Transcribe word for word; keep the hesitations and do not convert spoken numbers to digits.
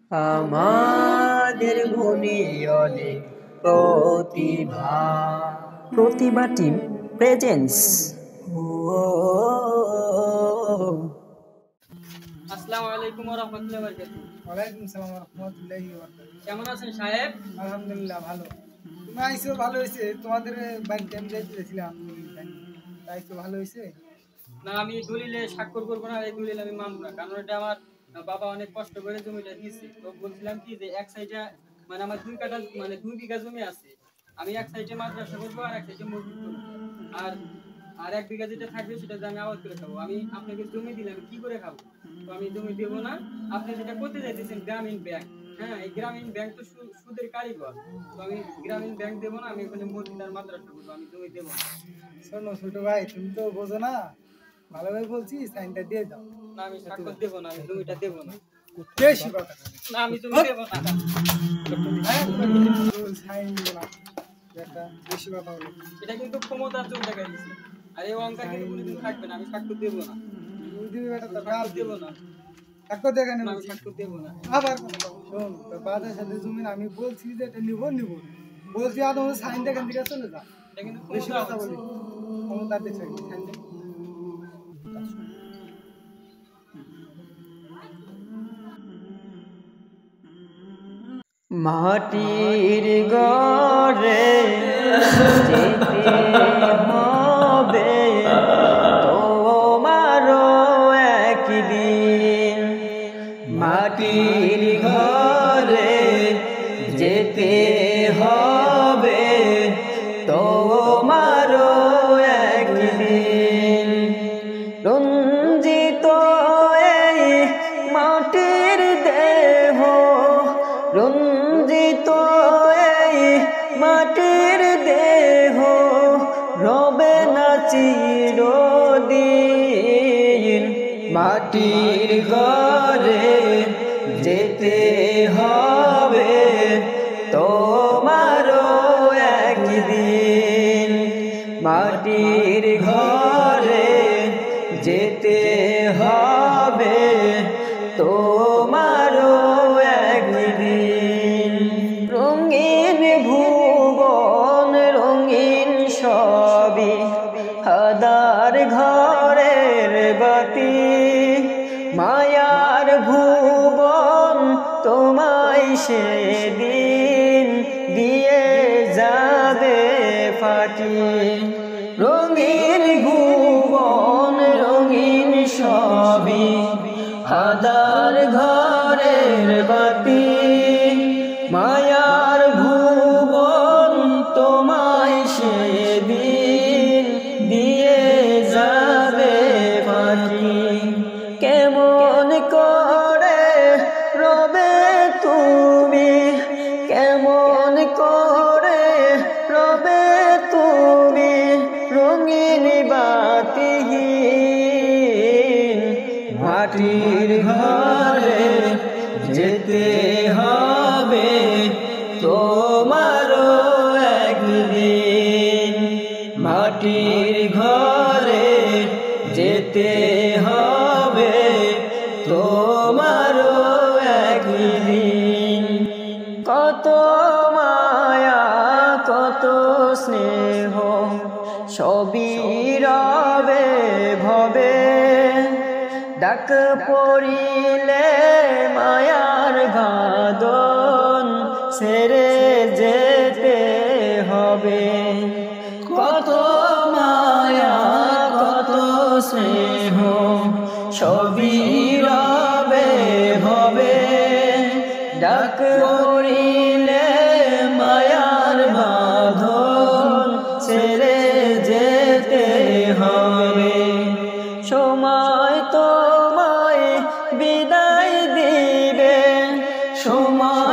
আমাদের গুণী অনেক প্রতিভা। প্রতিভা টিম প্রেজেন্স। আসসালামু আলাইকুম ওয়া রাহমাতুল্লাহি ওয়া বারাকাতুহু। ওয়া আলাইকুম আসসালাম ওয়া রাহমাতুল্লাহি ওয়া বারাকাতুহু। কেমন আছেন সাহেব? আলহামদুলিল্লাহ ভালো। তুমি আইছো ভালো হইছে। তোমাদের বাড়িতে আমি যাইতেছিলাম। তাইছো ভালো হইছে? না, আমি দলিলে স্বাক্ষর করব না, এই দলিল আমি মানব না, কারণ এটা আমার বাবা অনেক কষ্ট করে জমিটা দিয়েছে। তো বলছিলাম কি যে এক সাইডে মানে আমার দুই কাঠা মানে দুই বিঘা জমি আছে, আমি এক সাইডে মাদ্রাসা করবো আর এক সাইডে মসজিদ করবো, আর আর এক বিঘা যেটা থাকবে সেটা আমি আবাদ করে খাবো। আমি আপনাকে জমি দিলে আমি কি করে খাবো? তো আমি জমি দেবো না। আপনি যেটা করতে চাইতেছেন গ্রামীণ ব্যাংক, হ্যাঁ এই গ্রামীণ ব্যাংক তো সুদের কারিগর, তো আমি গ্রামীণ ব্যাংক দেবো না, আমি এখানে মসজিদ আর মাদ্রাসা করবো, আমি জমি দেবো না। শোনো ছোট ভাই, তুমি তো বোঝো না, ভালোভাবে বলছি সাইনটা দিয়ে দাও। না, আমি স্বাক্ষর দেবো না, আমি জমিটা দেবো না। বেশি কথা না, আমি জমি দেবো না। সাইন দিব না, এটা বেশি কথা বলো। এটা কিন্তু ক্ষমতার জোর দেখা দিচ্ছে, আর এই অঙ্কা কিন্তু কোনোদিন থাকবে না। আমি স্বাক্ষর দেবো না, তুমি দিবি বেটা, তো স্বাক্ষর দেবো না, স্বাক্ষর দেখে না, নেব। আমি স্বাক্ষর দেবো না। আবার শোন, তোর বাজার সাথে জমি আমি বলছি যে এটা নিব নিব বলছি, আর তোমার সাইন দেখেন দিকে চলে যা। এটা কিন্তু বেশি ক্ষমতা কথা বলি, ক্ষমতা দেখছে সাইন দেখ। মাটির ঘরে যেতে হবে তোমারও একদিন। মাটির ঘরে যেতে হবে তোমারও একদিন। রঞ্জিত এই মাটির দেহ, রঞ্জিত এই মাটির দেহ রবে না চিরদিন। মাটির ঘরে যেতে হবে তোমারও একদিন। মাটির ঘরে যেতে হবে তোমারও একদিন। রঙিন ভুবন রঙিন সবই হাদার ঘরের বাতি। মায়ার ভুবন তোমায় সেদিন দিয়ে যাবে ফাটি। রঙিন ভুবন রঙিন সবই হাদার ঘরের বাতি। মায়ার ভুবন তোমায় সেদিন দিয়ে যাবে ফাটি। কেমন করে রবে তুমি, কেমন করে রবে তুমি রঙিন বাতিহীন। মাটির ঘরে যেতে হবে তোমারও একদিন। মাটির ঘরে যেতে হবে তোমারও একদিন। কত মায়া কত স্নেহ সবই রবে ভবে। ডাক পড়িলে মায়ার বাঁধন ছেড়ে যেতে হবে। কত মায়া কত স্নেহ সবই রবে হবে। ডাক পড়িলে মায়ার বাঁধন ছেড়ে যেতে হবে। সময় তোমায় বিদায় দিবে, সময়